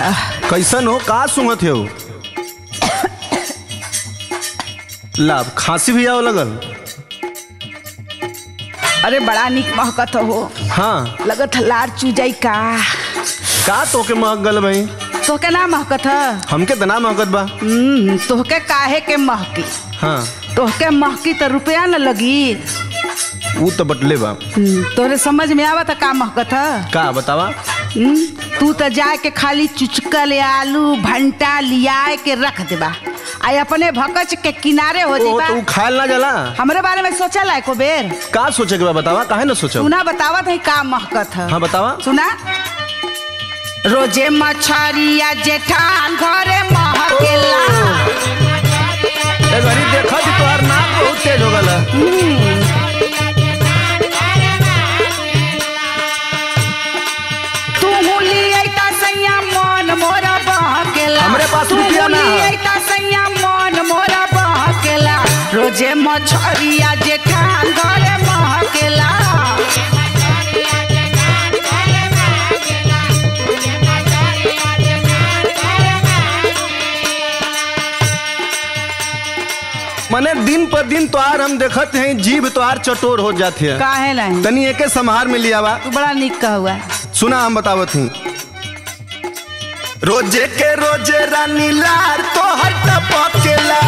कैसन हो का सुंगत हो? लाभ खांसी भी आओ लगल। अरे बड़ा निक महकत हो। हाँ लगत लार चूजाई का तोके महक गल भाई? तोके ना महकत है? हमके तो ना महकत बा। तोहके काहे के महकी? हाँ तोहके महकी तो रुपया न लगी। वो तो बटले बा। तोरे समझ में आवत का महकत है? का बतावा? तू तो जाके खाली चुचकल आलू भंटा लिया के रख देबा आ अपने भकच के किनारे हो जाबा। तू खायल ना जला? हमरे बारे में सोचा ला एको बेर? का सोचे के बा बतावा? काहे ना सोचा? सुना बतावत है का महकत है। हाँ बतावा। सुना रोजे मछरिया जेठान घरे महकेला। ए घरी देखा कि तोहार नाक बहुत तेज हो गला। तू लियता सैया मन मोरा बहकेला। हमरे पास रुपया ना है। लियता सैया मन मोरा बहकेला। रोजे मछरिया जेठान घरे महकेला। मने दिन पर दिन तोहार हम देखत हैं जीभ तोहार चटोर हो जाती है। काहे नहीं? तनी एके संभार में लिया बा। तू बड़ा निक कहुआ। सुना हम बतावत हूँ। रोजे के रोजे रानी लार तोहर टपकेला।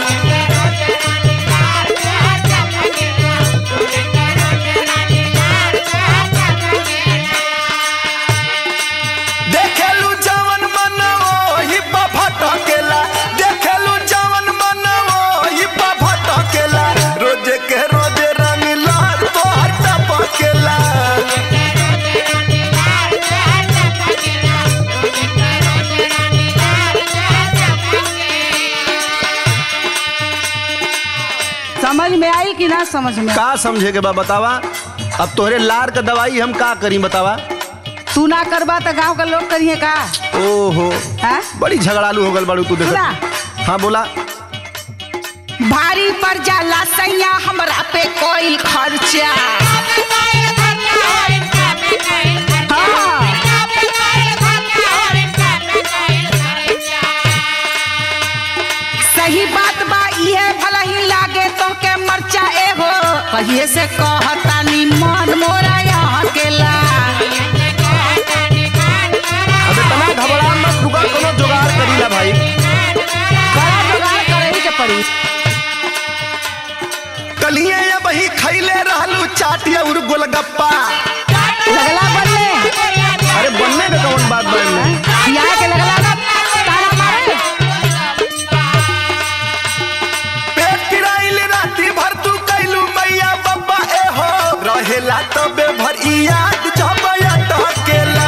देखेलू जवन मन वही पा भटकेला। देखेलू जवन मन वही पा भटकेला। रोजे के रोजे रानी लार तोहर टपकेला। समझ में आई कि ना समझ में? का समझे के बा बतावा? अब तोहरे लार का दवाई हम का करी बतावा? तू ना करबा तो गांव का लोग करिए का? ओहो हाँ? बड़ी झगड़ालू हो गल बाड़ू तू देख। सुना। हाँ बोला। भारी पर जाला सैया हमरा पे कोई खर्चा। हाँ। सही बात बा इहे भला ही लागे तो के मरचा एगो कहिए से कहता नी मन मोरा यहाँ केला। अब इतना घबरा मत, रुका कोनो जुगाड़ करीला भाई। बड़ा जुगाड़ करे ही के पड़ी। कलिए ये बही खैले रहलू चाट और गोलगप्पा। लगला बनने। अरे बनने का कौन बात बनने? यहाँ के लगला ना तारा मारे। पेट पिराइल राती भर तू कैलू मैया बब्बा ए हो। रहेला तबे भर याद जबया टकेला।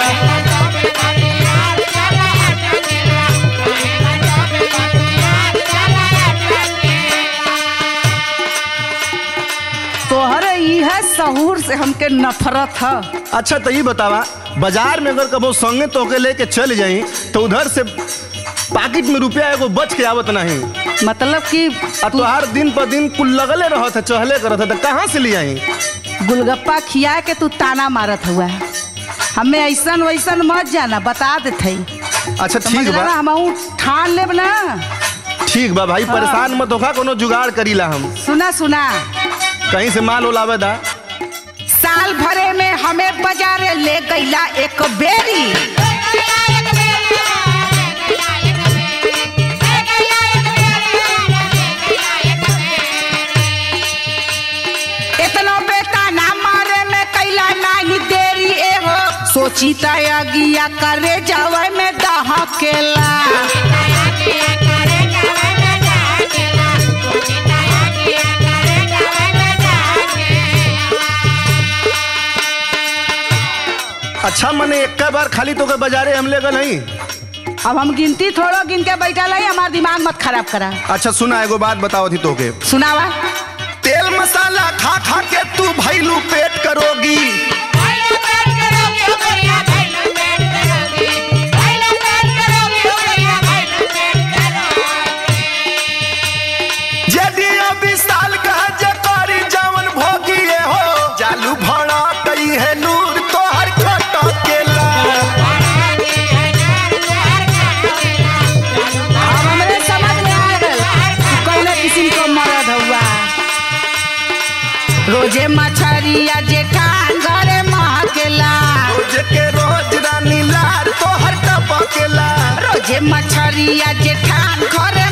तोहरे यह सहूर से हमके नफरत है। अच्छा तो ये बतावा, बाजार में अगर कबो संगे तोके लेके चल जाई तो उधर से पाकिट में रुपया एगो बच के आवत नहीं। मतलब कि तोहार दिन पर दिन कुल लगले रहत है, चहले करत है, तो कहाँ से ले आई? गुलगप्पा खिया के तू ताना मारत हुआ। हमें ऐसन वैसन मत जाना, बता देते। अच्छा ठीक बा, हम ठान लेब ना। ठीक बा भाई। परेशान मत होखा, कोनो जुगाड़ करीला हम। सुना सुना, कहीं से माल उलावे दा। साल भरे में हमें बाजारे ले गईला एक बेरी। इतना बेटा ना मारे में कैला नहीं देरी एगो। सोची तगिया करे जावे में दहकेला। अच्छा मने एक बार खाली तो के बाजारे हम ले गए नहीं। अब हम गिनती थोड़ो गिन के बैठा लाई, हमार दिमाग मत खराब करा। अच्छा सुना, एगो बात बताओ थी तोके। सुनावा। तेल मसाला खा खा के तू भैलू पेट करोगी। यदि अभी साल का जे करी जवन भोगिए हो। जालू भड़ा कई है नूर तोहर खटकेला। ए मछरिया जेठान घरे